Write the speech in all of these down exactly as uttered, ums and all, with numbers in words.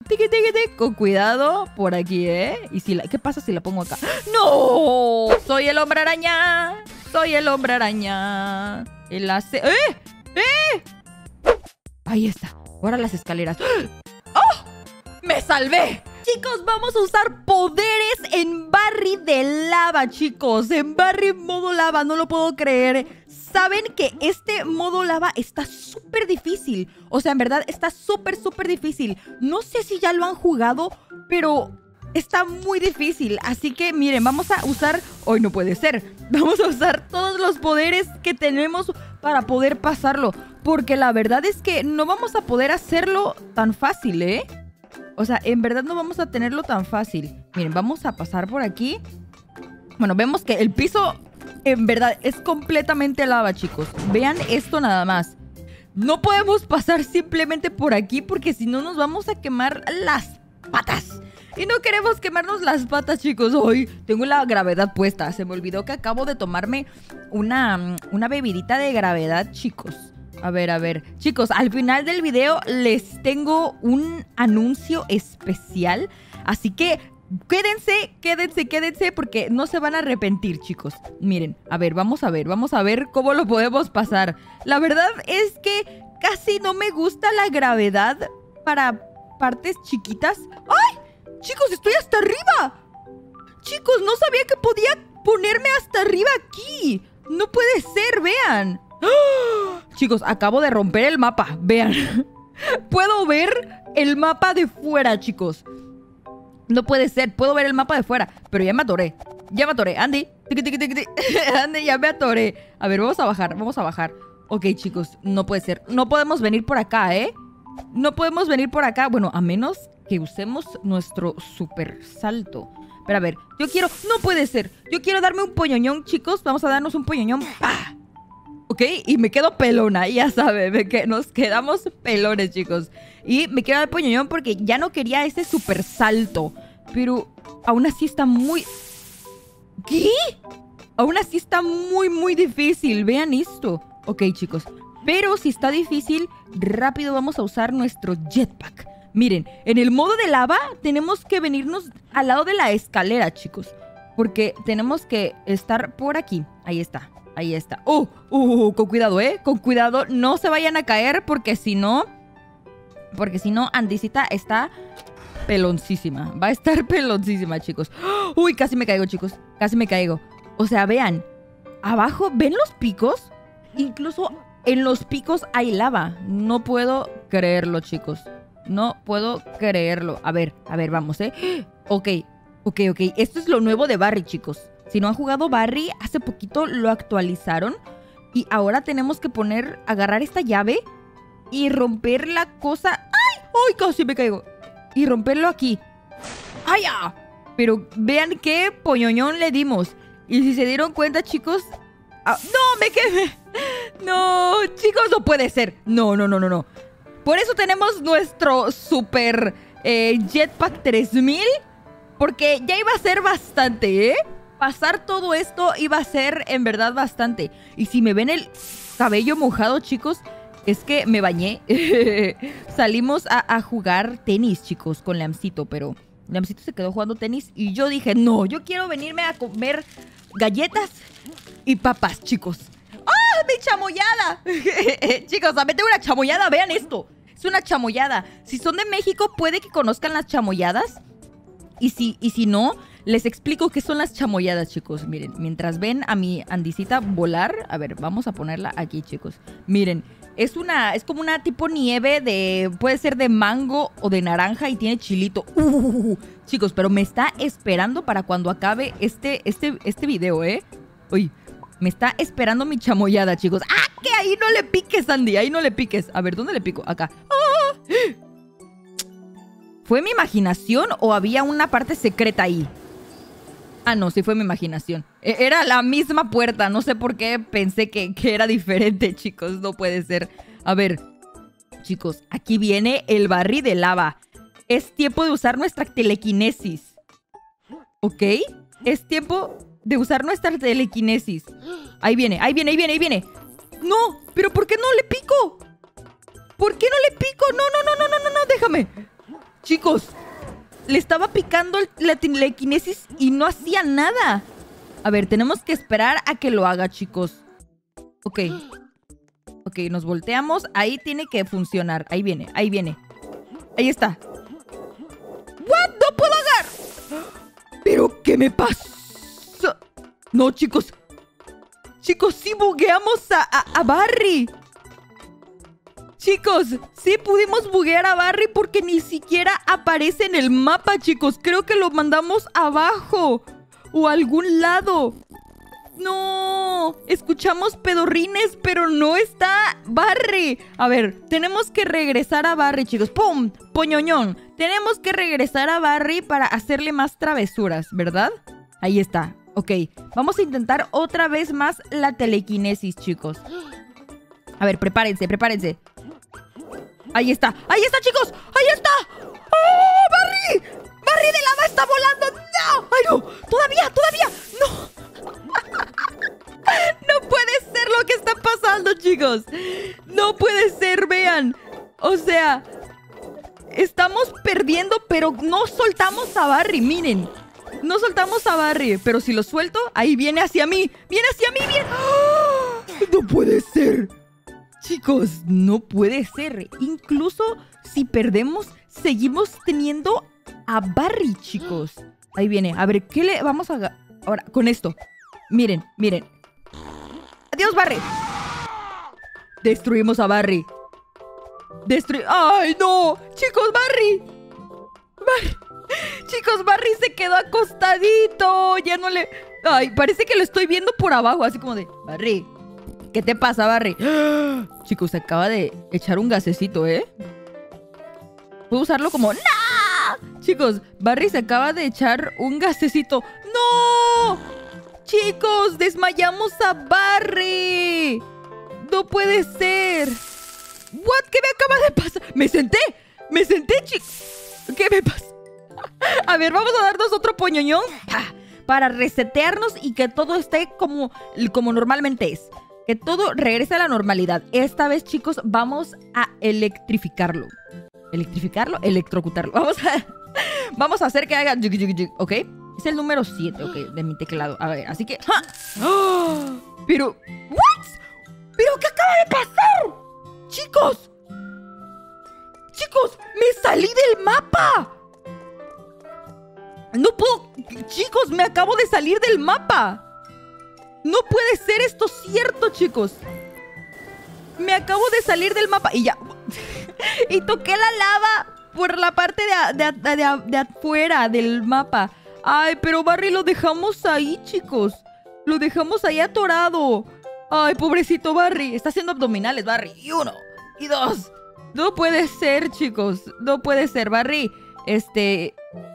Tiqui, tiqui, tiqui. Con cuidado por aquí, ¿eh? ¿Y si la... qué pasa si la pongo acá? ¡No! Soy el hombre araña. Soy el hombre araña. El hace... ¡Eh! ¡Eh! Ahí está. Ahora las escaleras. ¡Oh! ¡Me salvé! Chicos, vamos a usar poderes en Barry de lava, chicos. En Barry modo lava, no lo puedo creer. Saben que este modo lava está súper difícil. O sea, en verdad está súper, súper difícil. No sé si ya lo han jugado, pero está muy difícil. Así que miren, vamos a usar... Hoy no puede ser. Vamos a usar todos los poderes que tenemos para poder pasarlo. Porque la verdad es que no vamos a poder hacerlo tan fácil, ¿eh? O sea, en verdad no vamos a tenerlo tan fácil. Miren, vamos a pasar por aquí. Bueno, vemos que el piso... En verdad, es completamente lava, chicos. Vean esto nada más. No podemos pasar simplemente por aquí porque si no nos vamos a quemar las patas. Y no queremos quemarnos las patas, chicos. Hoy tengo la gravedad puesta. Se me olvidó que acabo de tomarme una, una bebidita de gravedad, chicos. A ver, a ver. Chicos, al final del video les tengo un anuncio especial. Así que... Quédense, quédense, quédense porque no se van a arrepentir, chicos. Miren, a ver, vamos a ver, vamos a ver cómo lo podemos pasar. La verdad es que casi no me gusta la gravedad para partes chiquitas. ¡Ay! Chicos, estoy hasta arriba. Chicos, no sabía que podía ponerme hasta arriba aquí. No puede ser, vean. ¡Oh! Chicos, acabo de romper el mapa, vean. Puedo ver el mapa de fuera, chicos. No puede ser, puedo ver el mapa de fuera. Pero ya me atoré, ya me atoré. Andy, tiqui, tiqui, tiqui, tiqui. Andy, ya me atoré. A ver, vamos a bajar, vamos a bajar. Ok, chicos, no puede ser. No podemos venir por acá, ¿eh? No podemos venir por acá. Bueno, a menos que usemos nuestro super salto. Pero a ver, yo quiero... No puede ser. Yo quiero darme un poñoñón, chicos. Vamos a darnos un poñoñón. ¡Pah! Ok, y me quedo pelona, ya saben, que nos quedamos pelones, chicos. Y me quiero dar poñoñón porque ya no quería ese super salto. Pero aún así está muy... ¿Qué? Aún así está muy, muy difícil. Vean esto. Ok, chicos. Pero si está difícil, rápido vamos a usar nuestro jetpack. Miren, en el modo de lava tenemos que venirnos al lado de la escalera, chicos. Porque tenemos que estar por aquí. Ahí está. Ahí está. ¡Uh! ¡Uh! Con cuidado, ¿eh? Con cuidado. No se vayan a caer porque si no... Porque si no, Andisita está peloncísima. Va a estar peloncísima, chicos. ¡Uy! Casi me caigo, chicos. Casi me caigo. O sea, vean. Abajo, ¿ven los picos? Incluso en los picos hay lava. No puedo creerlo, chicos. No puedo creerlo. A ver, a ver, vamos, ¿eh? Ok, ok, ok. Esto es lo nuevo de Barry, chicos. Si no han jugado Barry, hace poquito lo actualizaron. Y ahora tenemos que poner, agarrar esta llave y romper la cosa. ¡Ay! ¡Ay! Casi me caigo. Y romperlo aquí. ¡Ay! ¡Ah! Pero vean qué poñoñón le dimos. Y si se dieron cuenta, chicos... ¡Ah! ¡No! ¡Me quedé! ¡No! Chicos, no puede ser. No, no, no, no, no. Por eso tenemos nuestro super eh, Jetpack tres mil. Porque ya iba a ser bastante, ¿eh? Pasar todo esto iba a ser en verdad bastante. Y si me ven el cabello mojado, chicos, es que me bañé. Salimos a, a jugar tenis, chicos, con Lamcito. Pero Lamcito se quedó jugando tenis y yo dije, no, yo quiero venirme a comer galletas y papas, chicos. ¡Ah, mi chamoyada! Chicos, también tengo una chamoyada, vean esto. Es una chamoyada. Si son de México, puede que conozcan las chamoyadas. Y si, y si no... Les explico qué son las chamoyadas, chicos. Miren, mientras ven a mi Andisita volar... A ver, vamos a ponerla aquí, chicos. Miren, es una... Es como una tipo nieve de... Puede ser de mango o de naranja y tiene chilito. Uh, chicos, pero me está esperando para cuando acabe este, este, este video, ¿eh? Uy, me está esperando mi chamoyada, chicos. ¡Ah! Que ahí no le piques, Andy. Ahí no le piques. A ver, ¿dónde le pico? Acá. ¡Ah! ¿Fue mi imaginación o había una parte secreta ahí? Ah, no, sí fue mi imaginación. Era la misma puerta. No sé por qué pensé que, que era diferente, chicos. No puede ser. A ver, chicos, aquí viene el Barry de lava. Es tiempo de usar nuestra telequinesis. ¿Ok? Es tiempo de usar nuestra telequinesis. Ahí viene, ahí viene, ahí viene, ahí viene. No, pero ¿por qué no le pico? ¿Por qué no le pico? No, no, no, no, no, no, no, déjame. Chicos, le estaba picando el- la telequinesis y no hacía nada. A ver, tenemos que esperar a que lo haga, chicos. Ok. Ok, nos volteamos. Ahí tiene que funcionar. Ahí viene, ahí viene. Ahí está. ¿What? ¡No puedo agarrar! ¿Pero qué me pasa? No, chicos. Chicos, sí bugueamos a, a, a Barry. Chicos, sí pudimos buguear a Barry porque ni siquiera aparece en el mapa, chicos. Creo que lo mandamos abajo o a algún lado. No, escuchamos pedorrines, pero no está Barry. A ver, tenemos que regresar a Barry, chicos. ¡Pum! Poñoñón. Tenemos que regresar a Barry para hacerle más travesuras, ¿verdad? Ahí está. Ok, vamos a intentar otra vez más la telequinesis, chicos. A ver, prepárense, prepárense. Ahí está, ahí está, chicos. Ahí está. ¡Oh, Barry! ¡Barry de lava está volando! ¡No! ¡Ay, no! ¡Todavía, todavía! ¡No! No puede ser lo que está pasando, chicos. No puede ser, vean. O sea, estamos perdiendo, pero no soltamos a Barry, miren. No soltamos a Barry, pero si lo suelto, ahí viene hacia mí. Viene hacia mí, viene. ¡Oh! No puede ser. Chicos, no puede ser. Incluso si perdemos, seguimos teniendo a Barry, chicos. Ahí viene. A ver, ¿qué le vamos a... Ahora, con esto. Miren, miren. Adiós, Barry. Destruimos a Barry. Destru... ¡Ay, no! Chicos, Barry. Barry. Chicos, Barry se quedó acostadito. Ya no le... Ay, parece que lo estoy viendo por abajo. Así como de... Barry, ¿qué te pasa, Barry? Chicos, se acaba de echar un gasecito, ¿eh? ¿Puedo usarlo como... ¡No! Chicos, Barry se acaba de echar un gasecito. ¡No! Chicos, desmayamos a Barry. No puede ser. ¿What? ¿Qué me acaba de pasar? Me senté. Me senté, chicos. ¿Qué me pasa? A ver, vamos a darnos otro poñoñón para resetearnos y que todo esté como, como normalmente es. Que todo regrese a la normalidad. Esta vez, chicos, vamos a electrificarlo. ¿Electrificarlo? Electrocutarlo. Vamos a, vamos a hacer que haga... ¿Ok? Es el número siete, ok, de mi teclado. A ver, así que... ¡Ja! ¡Oh! Pero... ¿What? ¿Pero qué acaba de pasar? ¡Chicos! ¡Chicos! ¡Me salí del mapa! No puedo... Chicos, me acabo de salir del mapa. No puede ser esto cierto, chicos. Me acabo de salir del mapa y ya... Y toqué la lava por la parte de, de, de, de afuera del mapa. Ay, pero Barry lo dejamos ahí, chicos. Lo dejamos ahí atorado. Ay, pobrecito Barry. Está haciendo abdominales, Barry. Y uno, y dos. No puede ser, chicos. No puede ser, Barry. Este...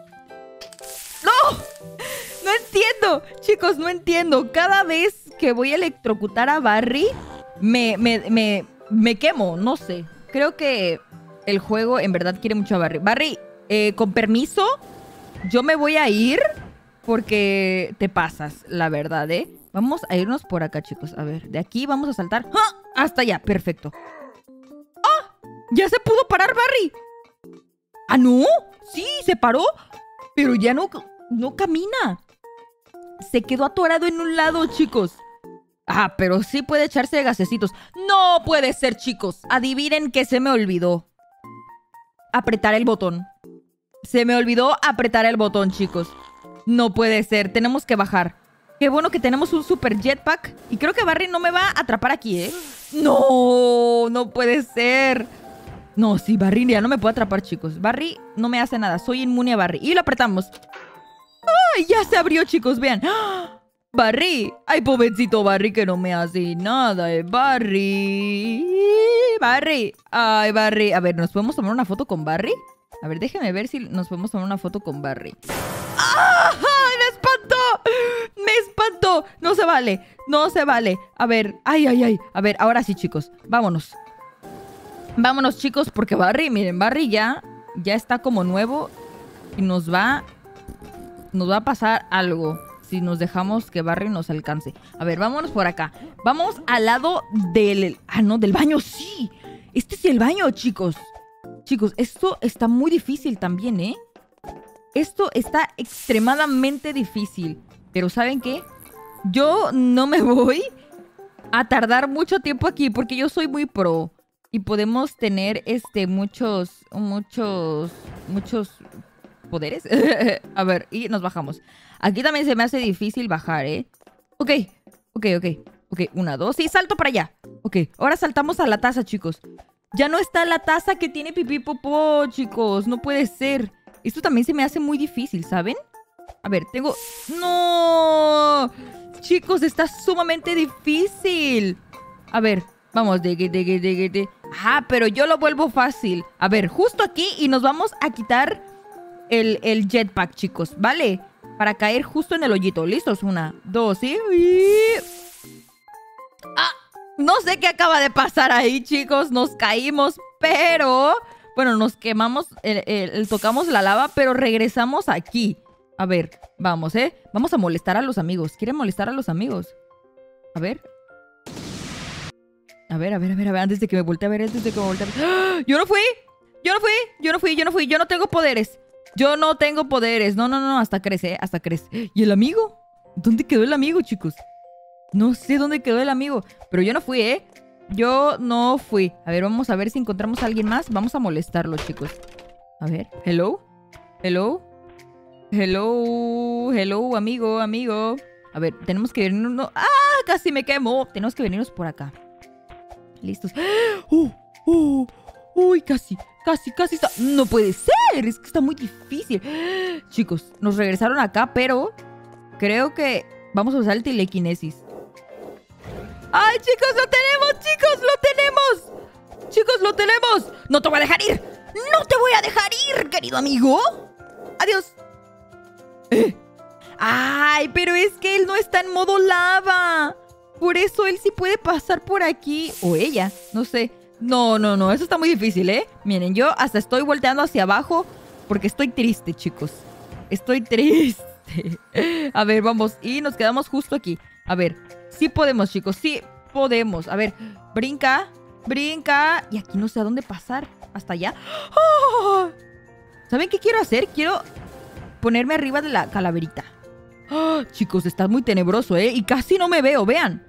¡No! No entiendo. Chicos, no entiendo. Cada vez que voy a electrocutar a Barry, me, me, me, me quemo. No sé. Creo que el juego en verdad quiere mucho a Barry. Barry, eh, con permiso, yo me voy a ir porque te pasas, la verdad, ¿eh? Vamos a irnos por acá, chicos. A ver, de aquí vamos a saltar. ¡Ah! Hasta allá, perfecto. ¡Ah! ¡Ya se pudo parar, Barry! ¿Ah, no? Sí, se paró. Pero ya no, no camina. Se quedó atorado en un lado, chicos. Ah, pero sí puede echarse gasecitos. No puede ser, chicos. Adivinen qué se me olvidó. Apretar el botón. Se me olvidó apretar el botón, chicos. No puede ser. Tenemos que bajar. Qué bueno que tenemos un super jetpack. Y creo que Barry no me va a atrapar aquí, ¿eh? No, no puede ser. No, sí, Barry ya no me puede atrapar, chicos. Barry no me hace nada. Soy inmune a Barry. Y lo apretamos. ¡Ay! Ya se abrió, chicos. Vean. ¡Ah! Barry. Ay, pobrecito Barry que no me hace nada, eh. Barry. Barry. Ay, Barry. A ver, ¿nos podemos tomar una foto con Barry? A ver, déjenme ver si nos podemos tomar una foto con Barry. ¡Ah! ¡Me espantó! ¡Me espantó! No se vale. No se vale. A ver. Ay, ay, ay. A ver, ahora sí, chicos. Vámonos. Vámonos, chicos, porque Barry, miren, Barry ya, ya está como nuevo y nos va, nos va a pasar algo si nos dejamos que Barry nos alcance. A ver, vámonos por acá. Vamos al lado del... Ah, no, del baño, sí. Este es el baño, chicos. Chicos, esto está muy difícil también, ¿eh? Esto está extremadamente difícil. Pero ¿saben qué? Yo no me voy a tardar mucho tiempo aquí porque yo soy muy pro. Y podemos tener, este, muchos, muchos, muchos poderes. A ver, y nos bajamos. Aquí también se me hace difícil bajar, ¿eh? Ok, ok, ok. Ok, una, dos, y salto para allá. Ok, ahora saltamos a la taza, chicos. Ya no está la taza que tiene pipí popó, chicos. No puede ser. Esto también se me hace muy difícil, ¿saben? A ver, tengo... ¡No! Chicos, está sumamente difícil. A ver, vamos. De, de, de, de, de, de. Ah, pero yo lo vuelvo fácil. A ver, justo aquí y nos vamos a quitar el, el jetpack, chicos, ¿vale? Para caer justo en el hoyito. ¿Listos? Una, dos, ¿sí? Y... Ah, no sé qué acaba de pasar ahí, chicos. Nos caímos, pero... Bueno, nos quemamos, el, el, el, tocamos la lava, pero regresamos aquí. A ver, vamos, ¿eh? Vamos a molestar a los amigos. ¿Quieren molestar a los amigos? A ver. A ver, a ver, a ver, a ver. Antes de que me voltee a ver, antes de que me voltee a ver. ¡Ah! ¡Yo no fui! ¡Yo no fui! ¡Yo no fui! ¡Yo no fui! ¡Yo no tengo poderes! ¡Yo no tengo poderes! No, no, no, hasta crece, ¿eh? Hasta crece. ¿Y el amigo? ¿Dónde quedó el amigo, chicos? No sé dónde quedó el amigo. Pero yo no fui, ¿eh? Yo no fui. A ver, vamos a ver si encontramos a alguien más. Vamos a molestarlo, chicos. A ver. Hello. Hello. Hello. Hello, amigo, amigo. A ver, tenemos que venirnos... No. ¡Ah! Casi me quemo. Tenemos que venirnos por acá. Listos. ¡Uh! ¡Uh! ¡Uy! Casi. Casi, casi está... No puede ser. Es que está muy difícil. Chicos, nos regresaron acá, pero... Creo que... Vamos a usar el telequinesis. ¡Ay, chicos, lo tenemos! ¡Chicos, lo tenemos! ¡Chicos, lo tenemos! ¡No te voy a dejar ir! ¡No te voy a dejar ir, querido amigo! ¡Adiós! ¿Eh? ¡Ay, pero es que él no está en modo lava! Por eso él sí puede pasar por aquí. O ella, no sé. No, no, no, eso está muy difícil, ¿eh? Miren, yo hasta estoy volteando hacia abajo porque estoy triste, chicos. Estoy triste. A ver, vamos. Y nos quedamos justo aquí. A ver, sí podemos, chicos, sí podemos. A ver, brinca, brinca. Y aquí no sé a dónde pasar. Hasta allá. ¡Oh! ¿Saben qué quiero hacer? Quiero ponerme arriba de la calaverita. ¡Oh! Chicos, está muy tenebroso, ¿eh? Y casi no me veo, vean.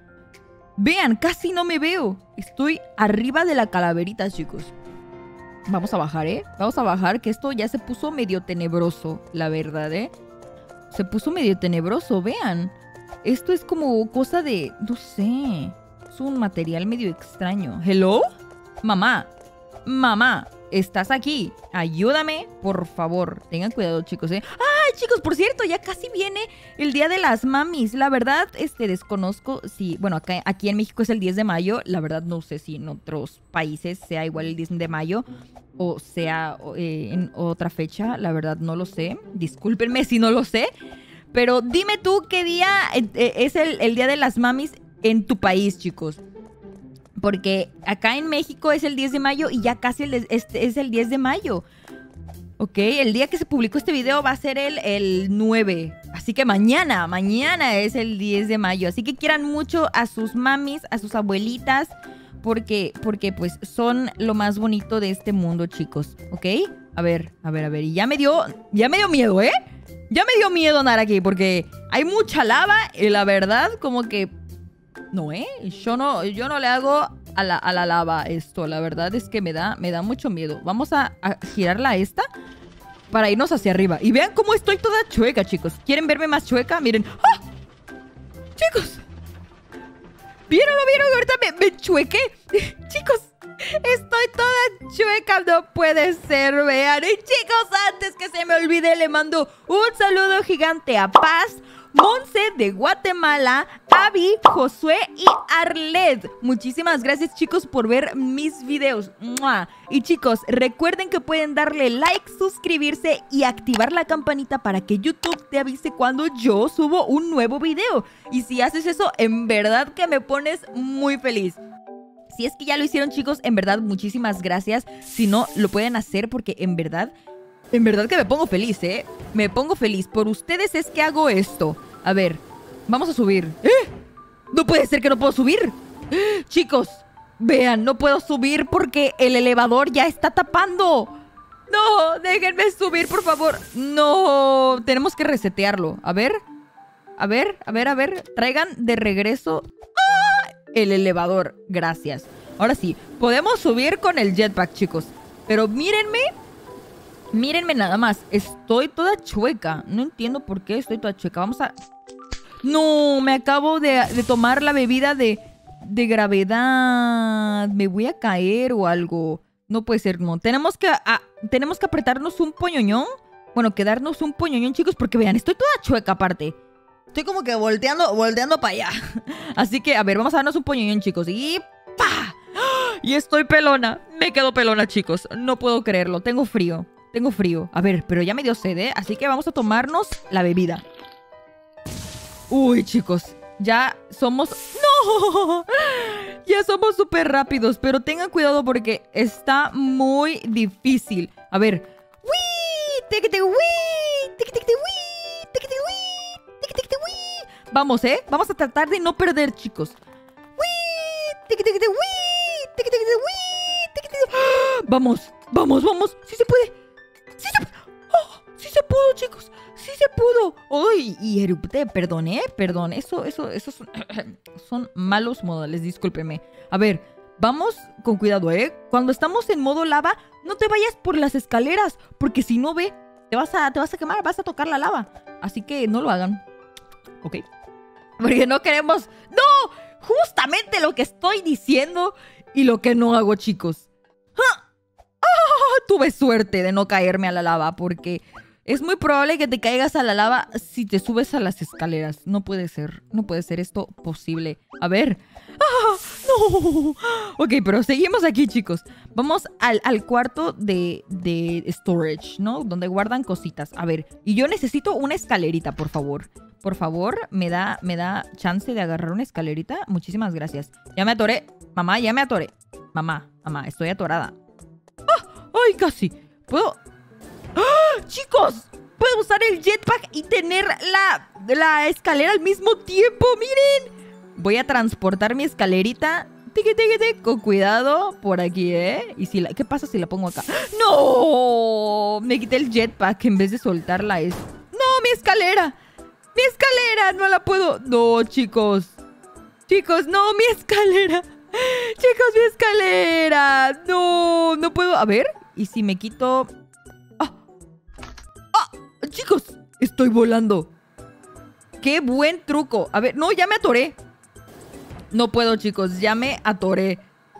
Vean, casi no me veo. Estoy arriba de la calaverita, chicos. Vamos a bajar, ¿eh? Vamos a bajar, que esto ya se puso medio tenebroso, la verdad, ¿eh? Se puso medio tenebroso, vean. Esto es como cosa de... No sé. Es un material medio extraño. ¿Hello? Mamá. Mamá. ¿Estás aquí? Ayúdame, por favor. Tengan cuidado, chicos, ¿eh? ¡Ay, chicos! Por cierto, ya casi viene el Día de las Mamis. La verdad, este, desconozco si... Bueno, acá, aquí en México es el diez de mayo. La verdad, no sé si en otros países sea igual el diez de mayo o sea eh, en otra fecha. La verdad, no lo sé. Discúlpenme si no lo sé. Pero dime tú qué día es el, el Día de las Mamis en tu país, chicos. Porque acá en México es el diez de mayo y ya casi el, este es el diez de mayo. Ok, el día que se publicó este video va a ser el, el nueve. Así que mañana, mañana es el diez de mayo. Así que quieran mucho a sus mamis, a sus abuelitas. Porque, porque pues son lo más bonito de este mundo, chicos. ¿Ok? A ver, a ver, a ver. Y ya me dio, ya me dio miedo, ¿eh? Ya me dio miedo andar aquí porque hay mucha lava y la verdad como que... No, ¿eh? Yo no, yo no le hago a la, a la lava esto. La verdad es que me da, me da mucho miedo. Vamos a, a girarla a esta para irnos hacia arriba. Y vean cómo estoy toda chueca, chicos. ¿Quieren verme más chueca? Miren. ¡Ah! Chicos. ¿Vieron o no vieron? Ahorita me, me chuequé. Chicos. Estoy toda chueca, no puede ser, vean. Y chicos, antes que se me olvide, le mando un saludo gigante a Paz, Monse de Guatemala, Abby, Josué y Arlet. Muchísimas gracias, chicos, por ver mis videos. ¡Mua! Y chicos, recuerden que pueden darle like, suscribirse y activar la campanita para que YouTube te avise cuando yo subo un nuevo video. Y si haces eso, en verdad que me pones muy feliz. Si es que ya lo hicieron, chicos, en verdad, muchísimas gracias. Si no, lo pueden hacer porque en verdad, en verdad que me pongo feliz, ¿eh? Me pongo feliz. Por ustedes es que hago esto. A ver, vamos a subir. ¡Eh! No puede ser que no puedo subir. ¡Eh! Chicos, Vean, no puedo subir porque el elevador ya está tapando. No, déjenme subir, por favor. No, tenemos que resetearlo. A ver, a ver, a ver, a ver. Traigan de regreso ¡ah! el elevador. Gracias. Ahora sí, podemos subir con el jetpack, chicos. Pero mírenme. Mírenme nada más. Estoy toda chueca. No entiendo por qué estoy toda chueca. Vamos a... No, me acabo de, de tomar la bebida de, de gravedad. Me voy a caer o algo. No puede ser, no. Tenemos que, a, tenemos que apretarnos un poñoñón. Bueno, quedarnos un poñoñón, chicos, porque vean, estoy toda chueca aparte. Estoy como que volteando, volteando para allá. Así que, a ver, vamos a darnos un poñoñón, chicos. Y ¡pa! Y estoy pelona. Me quedo pelona, chicos. No puedo creerlo. Tengo frío. Tengo frío. A ver, pero ya me dio sed, ¿eh? Así que vamos a tomarnos la bebida. Uy, chicos. Ya somos... ¡No! Ya somos súper rápidos. Pero tengan cuidado porque está muy difícil. A ver. ¡Wii! ¡Tequete, wii! ¡Tequete, wii! ¡Tequete, wii! ¡Tequete, wii! Vamos, ¿eh? Vamos a tratar de no perder, chicos. ¡Wii! ¡Tequete, wii! ¡Tequete, wii! ¡Tequete! Vamos, vamos, vamos. ¡Sí se puede! ¡Sí se puede! ¡Oh! ¡Sí se pudo, chicos! ¡Sí se pudo! ¡Uy! Y erupté, perdón, ¿eh? Perdón, eso, eso, eso son, son malos modales, discúlpeme. A ver, vamos con cuidado, ¿eh? Cuando estamos en modo lava, no te vayas por las escaleras, porque si no, ve, te vas a, te vas a quemar, vas a tocar la lava. Así que no lo hagan, ¿ok? Porque no queremos... ¡No! Justamente lo que estoy diciendo y lo que no hago, chicos. ¡Ah! ¡Ah! Tuve suerte de no caerme a la lava, porque... es muy probable que te caigas a la lava si te subes a las escaleras. No puede ser. No puede ser esto posible. A ver. ¡Ah! ¡No! Ok, pero seguimos aquí, chicos. Vamos al, al cuarto de, de storage, ¿no? Donde guardan cositas. A ver. Y yo necesito una escalerita, por favor. Por favor, ¿me da, me da chance de agarrar una escalerita? Muchísimas gracias. Ya me atoré. Mamá, ya me atoré. Mamá, mamá, estoy atorada. ¡Ah! ¡Ay, casi! ¿Puedo...? ¡Ah! ¡Chicos! Puedo usar el jetpack y tener la, la escalera al mismo tiempo. ¡Miren! Voy a transportar mi escalerita. Tique, tique, tique, con cuidado por aquí, ¿eh? ¿Y si la, qué pasa si la pongo acá? ¡No! Me quité el jetpack en vez de soltarla. Es... ¡No, mi escalera! ¡Mi escalera! No la puedo... No, chicos. Chicos, no, mi escalera. Chicos, mi escalera. No, no puedo... A ver, ¿y si me quito...? Chicos, estoy volando. ¡Qué buen truco! A ver, no, ya me atoré. No puedo, chicos, ya me atoré.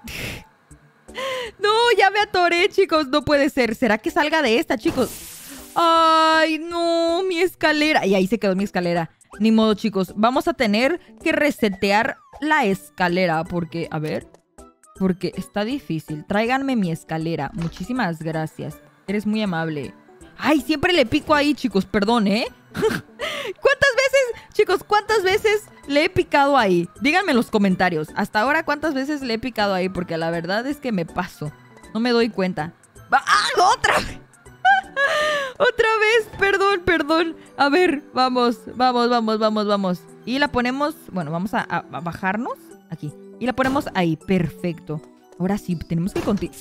No, ya me atoré, chicos. No puede ser. ¿Será que salga de esta, chicos? ¡Ay, no! Mi escalera. Y ahí se quedó mi escalera. Ni modo, chicos. Vamos a tener que resetear la escalera. Porque, a ver. Porque está difícil. Tráiganme mi escalera. Muchísimas gracias. Eres muy amable. Ay, siempre le pico ahí, chicos. Perdón, ¿eh? ¿Cuántas veces, chicos, cuántas veces le he picado ahí? Díganme en los comentarios. Hasta ahora, ¿cuántas veces le he picado ahí? Porque la verdad es que me paso. No me doy cuenta. ¡Ah! ¡Otra vez! ¡Otra vez! Perdón, perdón. A ver, vamos, vamos, vamos, vamos, vamos. Y la ponemos... Bueno, vamos a, a, a bajarnos. Aquí. Y la ponemos ahí. Perfecto. Ahora sí, tenemos que continuar.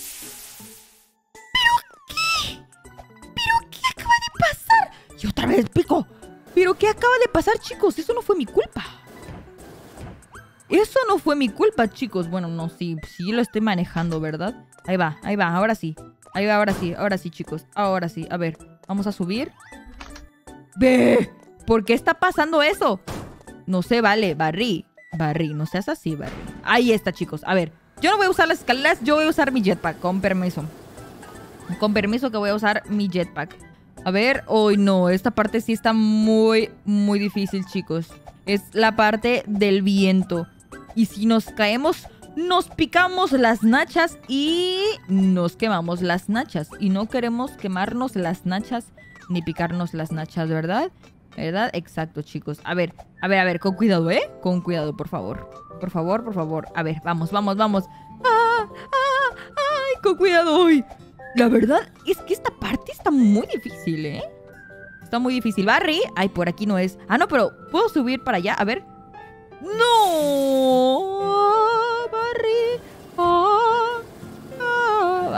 Y otra vez pico. ¿Pero qué acaba de pasar, chicos? Eso no fue mi culpa. Eso no fue mi culpa, chicos. Bueno, no, sí, sí lo estoy manejando, ¿verdad? Ahí va, ahí va, ahora sí. Ahí va, ahora sí, ahora sí, chicos. Ahora sí, a ver, vamos a subir. ¡Ve! ¿Por qué está pasando eso? No sé, vale, Barry. Barry, no seas así, Barry. Ahí está, chicos. A ver, yo no voy a usar las escaleras, yo voy a usar mi jetpack, con permiso. Con permiso que voy a usar mi jetpack. A ver, hoy oh, no, esta parte sí está muy, muy difícil, chicos. Es la parte del viento. Y si nos caemos, nos picamos las nachas y nos quemamos las nachas. Y no queremos quemarnos las nachas ni picarnos las nachas, ¿verdad? ¿Verdad? Exacto, chicos. A ver, a ver, a ver, con cuidado, ¿eh? Con cuidado, por favor. Por favor, por favor. A ver, vamos, vamos, vamos. ¡Ah! ¡Ah! ¡Ay! Con cuidado hoy. La verdad es que esta parte está muy difícil, ¿eh? Está muy difícil. Barry. Ay, por aquí no es. Ah, no, pero ¿puedo subir para allá? A ver. ¡No! Barry.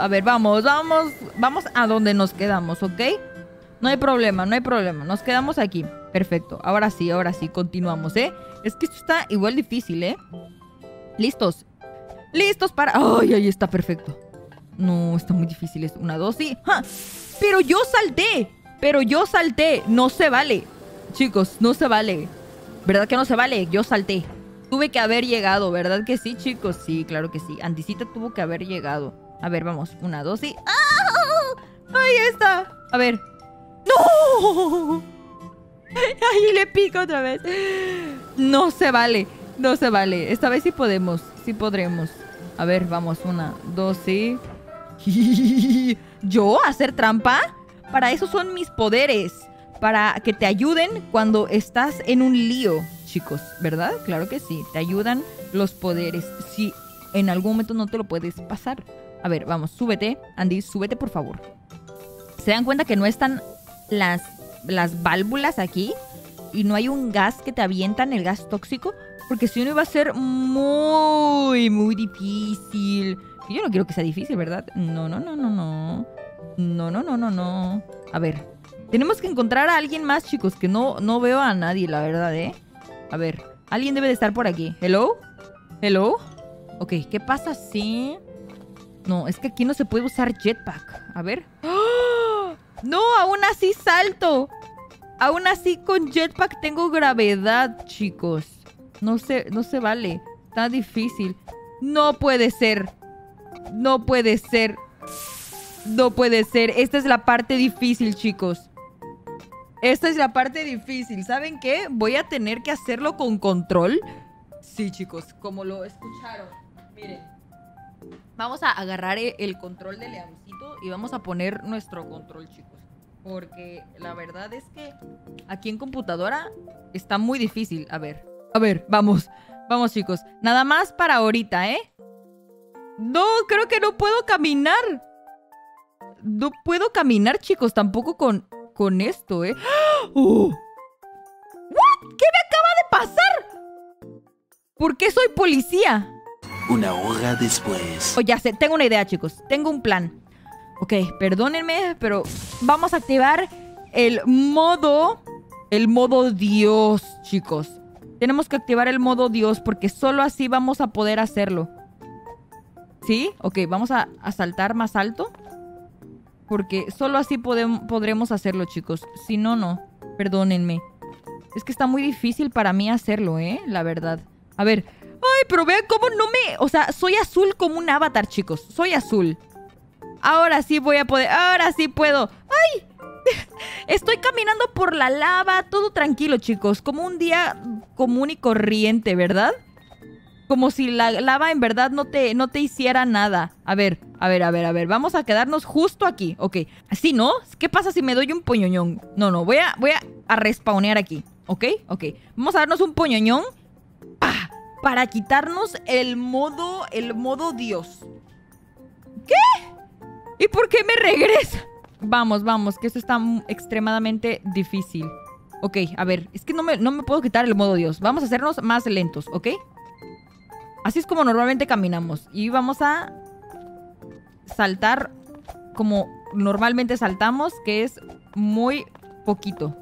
A ver, vamos, vamos. Vamos a donde nos quedamos, ¿ok? No hay problema, no hay problema. Nos quedamos aquí. Perfecto. Ahora sí, ahora sí. Continuamos, ¿eh? Es que esto está igual difícil, ¿eh? ¿Listos? ¿Listos para...? ¡Ay, ahí está! Perfecto. No, está muy difícil. Es una, dos y... ¡Ja! ¡Pero yo salté! ¡Pero yo salté! No se vale. Chicos, no se vale. ¿Verdad que no se vale? Yo salté. Tuve que haber llegado, ¿verdad que sí, chicos? Sí, claro que sí. Anticita tuvo que haber llegado. A ver, vamos. Una, dos y... ¡Ah! ¡Ahí está! A ver. ¡No! Ahí le pico otra vez. No se vale. No se vale. Esta vez sí podemos. Sí podremos. A ver, vamos. Una, dos y... ¿Yo? ¿Hacer trampa? Para eso son mis poderes. Para que te ayuden cuando estás en un lío, chicos. ¿Verdad? Claro que sí. Te ayudan los poderes. Si en algún momento no te lo puedes pasar. A ver, vamos. Súbete. Andy, súbete, por favor. ¿Se dan cuenta que no están las, las válvulas aquí? Y no hay un gas que te avientan, el gas tóxico. Porque si no iba a ser muy, muy difícil. Yo no quiero que sea difícil, ¿verdad? No, no, no, no, no. No, no, no, no, no. A ver. Tenemos que encontrar a alguien más, chicos. Que no, no veo a nadie, la verdad, ¿eh? A ver. Alguien debe de estar por aquí. ¿Hello? ¿Hello? Ok, ¿qué pasa si...? No, es que aquí no se puede usar jetpack. A ver. ¡Oh! No, aún así salto. Aún así con jetpack tengo gravedad, chicos. No se, no se vale. Está difícil. No puede ser. No puede ser. No puede ser. Esta es la parte difícil, chicos. Esta es la parte difícil. ¿Saben qué? Voy a tener que hacerlo con control. Sí, chicos. Como lo escucharon. Miren. Vamos a agarrar el control de Leoncito y vamos a poner nuestro control, chicos. Porque la verdad es que aquí en computadora está muy difícil. A ver. A ver, vamos. Vamos, chicos. Nada más para ahorita, ¿eh? No, creo que no puedo caminar. No puedo caminar, chicos. Tampoco con, con esto, ¿eh? ¡Oh! ¿What? ¿Qué me acaba de pasar? ¿Por qué soy policía? Una hora después. Oh, ya sé, tengo una idea, chicos. Tengo un plan. Ok, perdónenme, pero vamos a activar el modo... El modo Dios, chicos. Tenemos que activar el modo Dios porque solo así vamos a poder hacerlo. ¿Sí? Ok, vamos a, a saltar más alto. Porque solo así podemos, podremos hacerlo, chicos. Si no, no. Perdónenme. Es que está muy difícil para mí hacerlo, ¿eh? La verdad. A ver... Ay, pero vean cómo no me... O sea, soy azul como un avatar, chicos. Soy azul. Ahora sí voy a poder... Ahora sí puedo. ¡Ay! Estoy caminando por la lava. Todo tranquilo, chicos. Como un día común y corriente, ¿verdad? Como si la lava en verdad no te, no te hiciera nada. A ver, a ver, a ver, a ver. Vamos a quedarnos justo aquí. Ok. Así, ¿no? ¿Qué pasa si me doy un poñoñón? No, no. Voy a, voy a, a respawnear aquí. ¿Ok? Ok. Vamos a darnos un poñoñón. ¡Pah! Para quitarnos el modo... El modo Dios. ¿Qué? ¿Y por qué me regresa? Vamos, vamos, que esto está extremadamente difícil. Ok, a ver, es que no me, no me puedo quitar el modo Dios. Vamos a hacernos más lentos, ¿ok? Así es como normalmente caminamos. Y vamos a saltar como normalmente saltamos, que es muy poquito.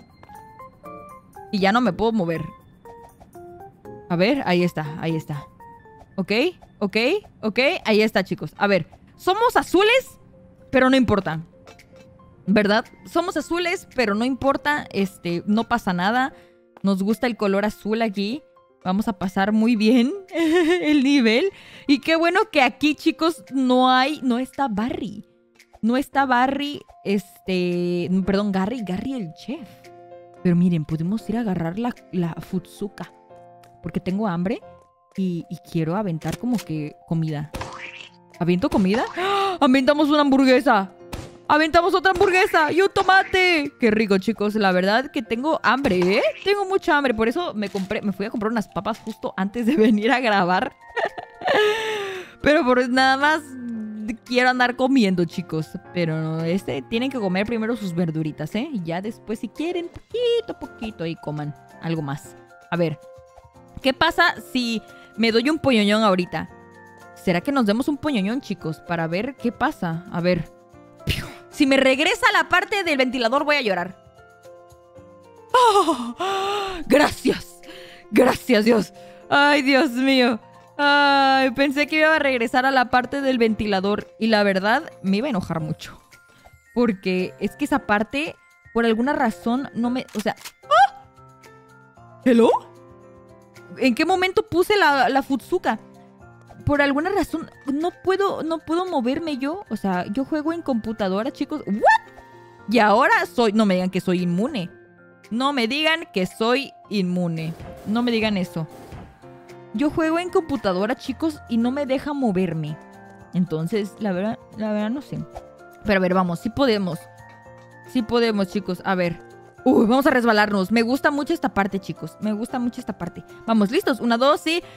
Y ya no me puedo mover. A ver, ahí está, ahí está. Ok, ok, ok, ahí está, chicos. A ver, somos azules, pero no importa. ¿Verdad? Somos azules, pero no importa. Este, no pasa nada. Nos gusta el color azul aquí. Vamos a pasar muy bien el nivel. Y qué bueno que aquí, chicos, no hay... No está Barry. No está Barry, este... Perdón, Gary, Gary el chef. Pero miren, podemos ir a agarrar la, la Futsuka. Porque tengo hambre y, y quiero aventar como que comida. ¿Aviento comida? ¡Ah! ¡Aventamos una hamburguesa! ¡Aventamos otra hamburguesa! ¡Y un tomate! ¡Qué rico, chicos! La verdad que tengo hambre, ¿eh? Tengo mucha hambre. Por eso me compré, me fui a comprar unas papas justo antes de venir a grabar. Pero por nada más quiero andar comiendo, chicos. Pero no, este, tienen que comer primero sus verduritas, ¿eh? Y ya después, si quieren, poquito, poquito, ahí coman algo más. A ver... ¿Qué pasa si me doy un poñoñón ahorita? ¿Será que nos demos un poñoñón, chicos? Para ver qué pasa. A ver. Si me regresa a la parte del ventilador, voy a llorar. ¡Oh! ¡Gracias! ¡Gracias, Dios! ¡Ay, Dios mío! Ay, pensé que iba a regresar a la parte del ventilador. Y la verdad, me iba a enojar mucho. Porque es que esa parte, por alguna razón, no me... O sea... ¡Oh! ¿Hello? ¿En qué momento puse la, la Futsuka? Por alguna razón, no puedo, no puedo moverme yo. O sea, yo juego en computadora, chicos. ¿What? Y ahora soy... No me digan que soy inmune. No me digan que soy inmune. No me digan eso. Yo juego en computadora, chicos, y no me deja moverme. Entonces, la verdad, la verdad no sé. Pero a ver, vamos, sí podemos. Sí podemos, chicos. A ver. Uy, vamos a resbalarnos. Me gusta mucho esta parte, chicos. Me gusta mucho esta parte. Vamos, listos. Una, dos y...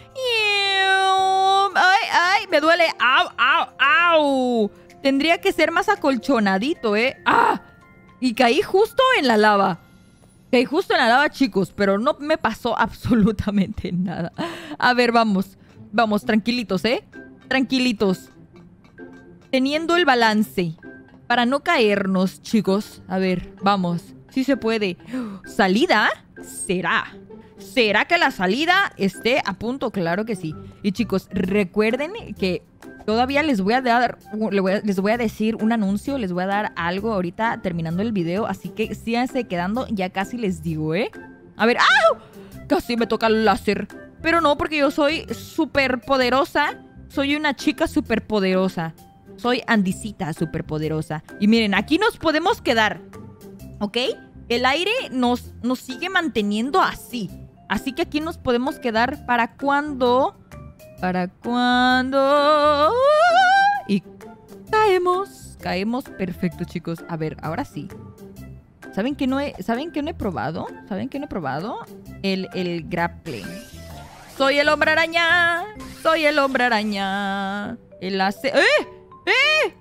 ¡Ay, ay! Me duele. ¡Au, au, au! Tendría que ser más acolchonadito, ¿eh? ¡Ah! Y caí justo en la lava. Caí justo en la lava, chicos. Pero no me pasó absolutamente nada. A ver, vamos. Vamos, tranquilitos, ¿eh? Tranquilitos. Teniendo el balance. Para no caernos, chicos. A ver, vamos. Sí se puede. ¿Salida? ¿Será? ¿Será que la salida esté a punto? Claro que sí. Y chicos, recuerden que todavía les voy a dar, les voy a decir un anuncio, les voy a dar algo ahorita terminando el video, así que síganse quedando, ya casi les digo, ¿eh? A ver, ¡au! Casi me toca el láser. Pero no, porque yo soy súper poderosa. Soy una chica súper poderosa. Soy Andisita súper poderosa. Y miren, aquí nos podemos quedar, ¿ok? El aire nos, nos sigue manteniendo así. Así que aquí nos podemos quedar para cuando... Para cuando... Y caemos. Caemos perfecto, chicos. A ver, ahora sí. ¿Saben qué no he, ¿saben qué no he probado? ¿Saben qué no he probado? El, el grappling. Soy el hombre araña. Soy el hombre araña. Él hace... ¡Eh! ¡Eh!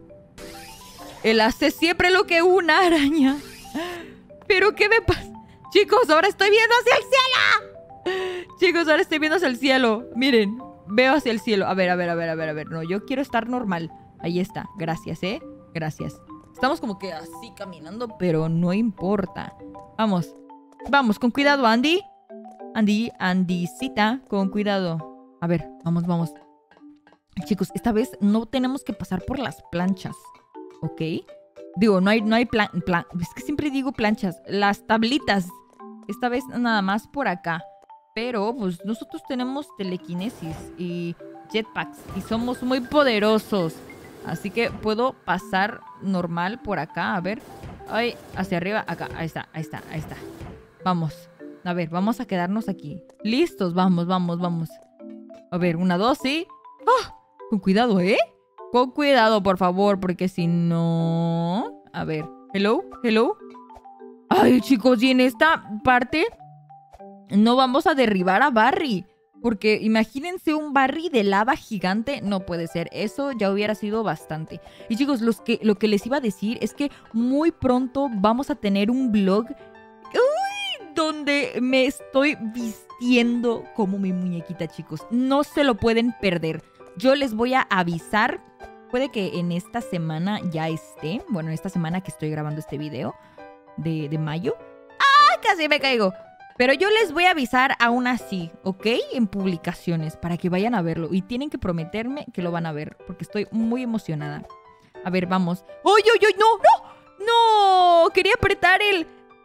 Él hace siempre lo que una araña. ¿Pero qué me pasa? Chicos, ahora estoy viendo hacia el cielo. Chicos, ahora estoy viendo hacia el cielo. Miren, veo hacia el cielo. A ver, a ver, a ver, a ver, a ver. No, yo quiero estar normal. Ahí está. Gracias, ¿eh? Gracias. Estamos como que así caminando, pero no importa. Vamos. Vamos, con cuidado, Andy. Andy, Andicita, con cuidado. A ver, vamos, vamos. Chicos, esta vez no tenemos que pasar por las planchas. ¿Ok? Digo, no hay, no hay plan, plan... Es que siempre digo planchas. Las tablitas. Esta vez nada más por acá. Pero, pues, nosotros tenemos telequinesis y jetpacks. Y somos muy poderosos. Así que puedo pasar normal por acá. A ver. Ay, hacia arriba. Acá. Ahí está, ahí está, ahí está. Vamos. A ver, vamos a quedarnos aquí. Listos. Vamos, vamos, vamos. A ver, una, dos y... ¡Oh! Con cuidado, ¿eh? Con cuidado, por favor, porque si no... A ver. Hello, hello. Ay, chicos, y en esta parte no vamos a derribar a Barry. Porque imagínense un Barry de lava gigante. No puede ser. Eso ya hubiera sido bastante. Y chicos, los que, lo que les iba a decir es que muy pronto vamos a tener un vlog... ¡Uy! Donde me estoy vistiendo como mi muñequita, chicos. No se lo pueden perder. Yo les voy a avisar. Puede que en esta semana ya esté. Bueno, en esta semana que estoy grabando este video de, de mayo. ¡Ah! Casi me caigo. Pero yo les voy a avisar aún así, ¿ok? En publicaciones, para que vayan a verlo. Y tienen que prometerme que lo van a ver, porque estoy muy emocionada. A ver, vamos. ¡Ay, ay, ay! ¡No, no! ¡No! Quería apretar el...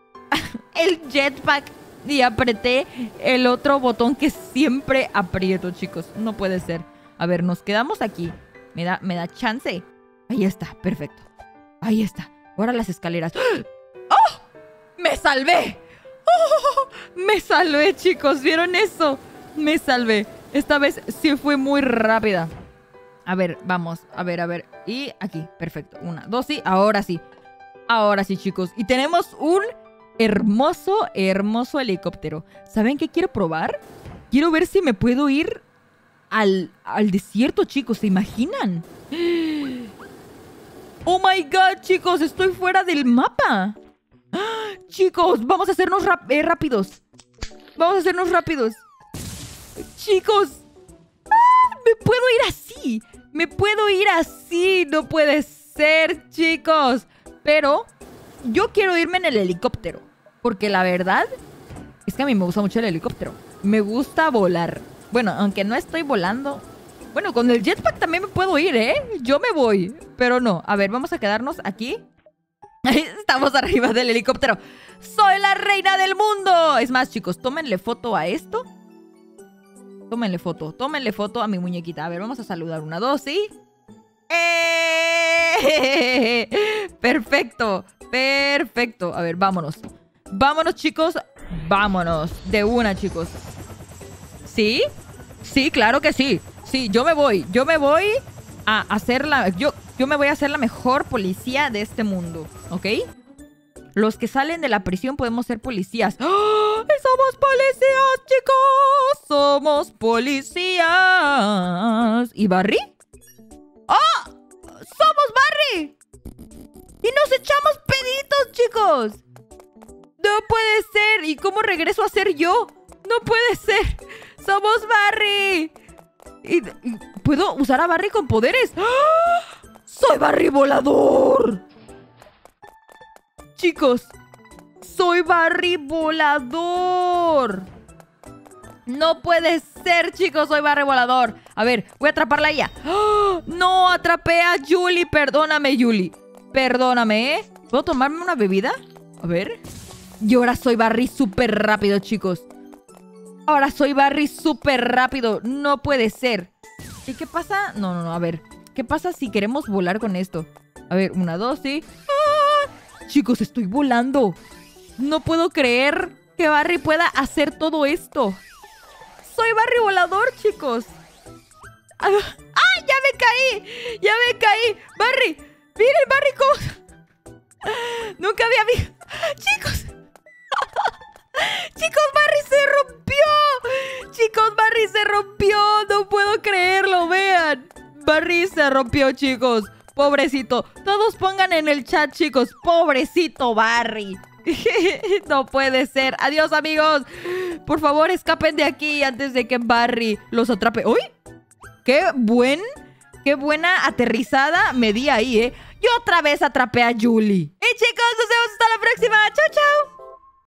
el jetpack. Y apreté el otro botón que siempre aprieto, chicos. No puede ser. A ver, nos quedamos aquí. ¿Me da, me da chance? Ahí está, perfecto. Ahí está. Ahora las escaleras. ¡Oh! ¡Me salvé! ¡Oh! ¡Me salvé, chicos! ¿Vieron eso? Me salvé. Esta vez sí fue muy rápida. A ver, vamos. A ver, a ver. Y aquí, perfecto. Una, dos y ahora sí. Ahora sí, chicos. Y tenemos un hermoso, hermoso helicóptero. ¿Saben qué quiero probar? Quiero ver si me puedo ir al, al desierto, chicos. ¿Se imaginan? ¡Oh, my God, chicos! Estoy fuera del mapa. Chicos, vamos a hacernos rap eh, rápidos. Vamos a hacernos rápidos. Chicos. ¡Ah! me puedo ir así. Me puedo ir así. No puede ser, chicos. Pero yo quiero irme en el helicóptero. Porque la verdad es que a mí me gusta mucho el helicóptero. Me gusta volar. Bueno, aunque no estoy volando. Bueno, con el jetpack también me puedo ir, ¿eh? Yo me voy. Pero no. A ver, vamos a quedarnos aquí. Estamos arriba del helicóptero. ¡Soy la reina del mundo! Es más, chicos, tómenle foto a esto. Tómenle foto. Tómenle foto a mi muñequita. A ver, vamos a saludar. Una, dos, ¿sí? ¡Eh! Perfecto. Perfecto. A ver, vámonos. Vámonos, chicos. Vámonos. De una, chicos. ¿Sí? Sí, claro que sí. Sí, yo me voy. Yo me voy a hacer la... Yo, yo me voy a hacer la mejor policía de este mundo. ¿Ok? Los que salen de la prisión podemos ser policías. ¡Oh! ¡Somos policías, chicos! ¡Somos policías! ¿Y Barry? ¡Oh! ¡Somos Barry! ¡Y nos echamos peditos, chicos! ¡No puede ser! ¿Y cómo regreso a ser yo? ¡No puede ser! ¡Somos Barry! ¿Y, y, ¿Puedo usar a Barry con poderes? ¡Ah! ¡Soy Barry volador! Chicos, soy Barry volador. No puede ser, chicos, soy Barry volador. A ver, voy a atraparla a ella. ¡Oh! No, atrapé a Julie. Perdóname, Julie. Perdóname, ¿eh? ¿Puedo tomarme una bebida? A ver. Y ahora soy Barry súper rápido, chicos. Ahora soy Barry súper rápido. No puede ser. ¿Y qué pasa? No, no, no, a ver. ¿Qué pasa si queremos volar con esto? A ver, una, dos, sí. ¡Ah! Chicos, estoy volando. No puedo creer que Barry pueda hacer todo esto. Soy Barry volador, chicos. ¡Ay, ya me caí! ¡Ya me caí! ¡Barry! ¡Miren, Barry, cómo! Nunca había visto... ¡Chicos! ¡Chicos, Barry se rompió! ¡Chicos, Barry se rompió! ¡No puedo creerlo! ¡Vean! Barry se rompió, chicos. Pobrecito. Todos pongan en el chat, chicos. Pobrecito Barry. No puede ser. Adiós, amigos. Por favor, escapen de aquí antes de que Barry los atrape. ¡Uy! ¡Qué buen! ¡Qué buena aterrizada me di ahí, eh! Y otra vez atrapé a Julie. Y chicos, nos vemos hasta la próxima. ¡Chao, chao!